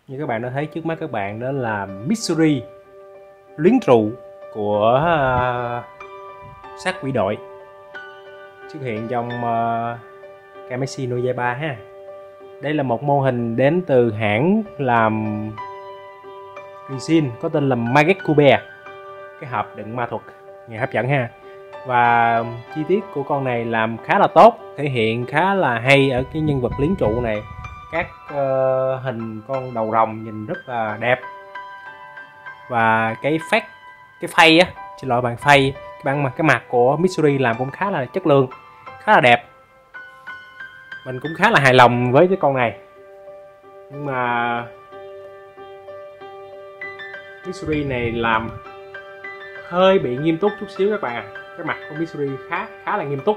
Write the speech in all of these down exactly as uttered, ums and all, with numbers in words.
Như các bạn đã thấy trước mắt các bạn, đó là Mitsuri luyến trụ của uh, sát quỷ đội xuất hiện trong uh, Kamashi no Yaiba ha. Đây là một mô hình đến từ hãng làm Resin có tên là Magekube, cái hộp đựng ma thuật, nghe hấp dẫn ha. Và chi tiết của con này làm khá là tốt, thể hiện khá là hay ở cái nhân vật liến trụ này. Các uh, hình con đầu rồng nhìn rất là đẹp, và cái phát cái phay á, xin lỗi bạn, phay cái bản mặt cái mặt của Mitsuri làm cũng khá là chất lượng, khá là đẹp. Mình cũng khá là hài lòng với cái con này, nhưng mà Mitsuri này làm hơi bị nghiêm túc chút xíu các bạn à. Cái mặt của Mitsuri khá khá là nghiêm túc,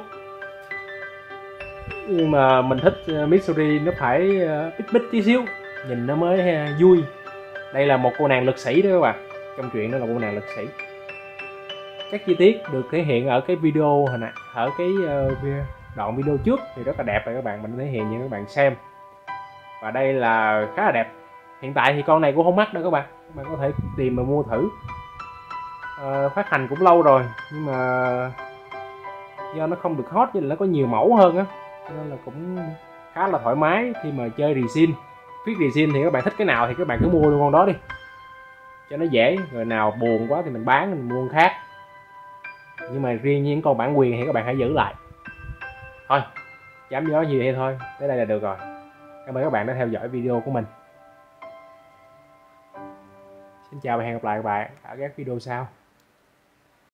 nhưng mà mình thích Mitsuri nó phải ít bít tí xíu, nhìn nó mới vui. Đây là một cô nàng lực sĩ đó các bạn, trong chuyện đó là cô nàng lực sĩ. Các chi tiết được thể hiện ở cái video hồi nãy, ở cái đoạn video trước thì rất là đẹp rồi các bạn, mình thể hiện cho các bạn xem. Và đây là khá là đẹp. Hiện tại thì con này cũng không mắc đâu các bạn, các bạn có thể tìm mà mua thử. À, phát hành cũng lâu rồi, nhưng mà do nó không được hot nên nó có nhiều mẫu hơn á, nên là cũng khá là thoải mái khi mà chơi resin. Viết resin thì các bạn thích cái nào thì các bạn cứ mua luôn con đó đi cho nó dễ, người nào buồn quá thì mình bán, mình mua con khác. Nhưng mà riêng những con bản quyền thì các bạn hãy giữ lại thôi, dám nói gì hay thôi. Tới đây là được rồi. Cảm ơn các bạn đã theo dõi video của mình. Xin chào và hẹn gặp lại các bạn ở các video sau.